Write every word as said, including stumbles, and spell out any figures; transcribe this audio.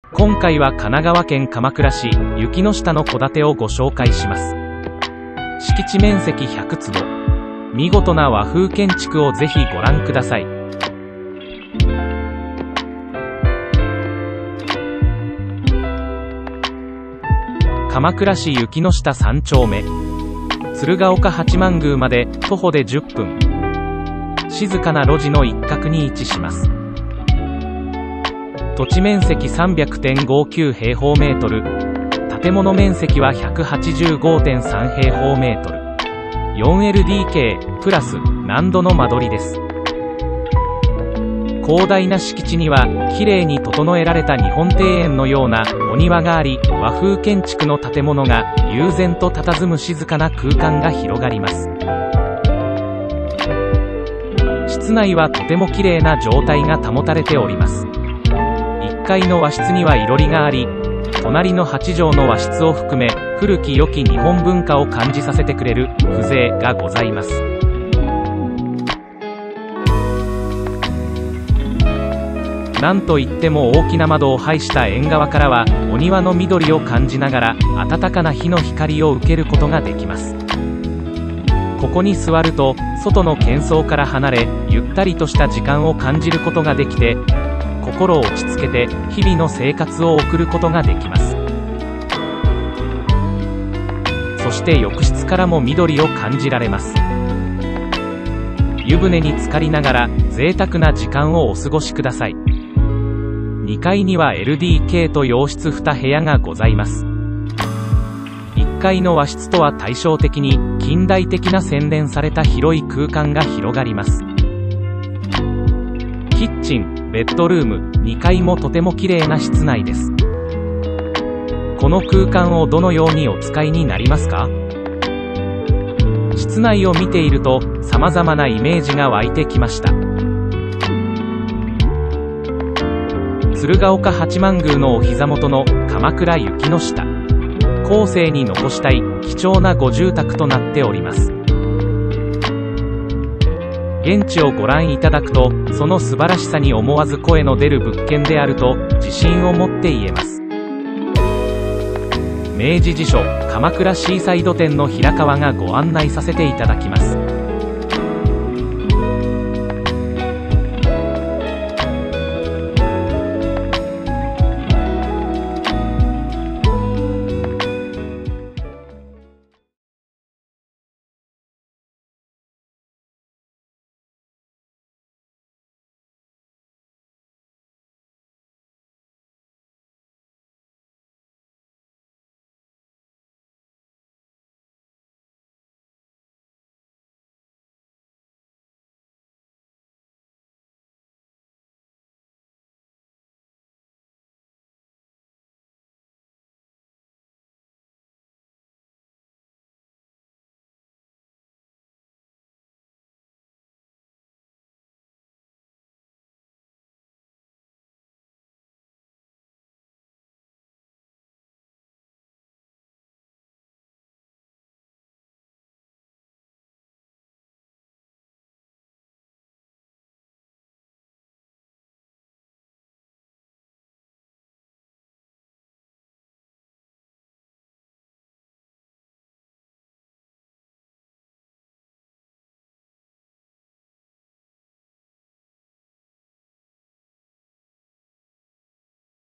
今回は神奈川県鎌倉市雪の下の戸建てをご紹介します。敷地面積ひゃくつぼ、見事な和風建築をぜひご覧ください。鎌倉市雪の下さん丁目、鶴岡八幡宮まで徒歩でじゅっぷん、静かな路地の一角に位置します。土地面積 さんびゃくてんごきゅう 平方メートル、建物面積は ひゃくはちじゅうごてんさん 平方メートル、よんエルディーケー プラス何度の間取りです。広大な敷地にはきれいに整えられた日本庭園のようなお庭があり、和風建築の建物が悠然と佇む静かな空間が広がります。室内はとてもきれいな状態が保たれております。いっかいの和室にはいろりがあり、隣のはち畳の和室を含め古き良き日本文化を感じさせてくれる風情がございます。なんといっても大きな窓を配した縁側からはお庭の緑を感じながら暖かな日の光を受けることができます。ここに座ると外の喧騒から離れ、ゆったりとした時間を感じることができて、心を落ち着けて日々の生活を送ることができます。そして浴室からも緑を感じられます。湯船に浸かりながら贅沢な時間をお過ごしください。にかいには エルディーケー と洋室に部屋がございます。いっかいの和室とは対照的に近代的な洗練された広い空間が広がります。キッチン、ベッドルーム、にかいもとても綺麗な室内です。この空間をどのようにお使いになりますか？室内を見ていると様々なイメージが湧いてきました。鶴岡八幡宮のお膝元の鎌倉雪の下、後世に残したい貴重なご住宅となっております。現地をご覧いただくと、その素晴らしさに思わず声の出る物件であると自信を持って言えます。明治辞書鎌倉シーサイド店の平川がご案内させていただきます。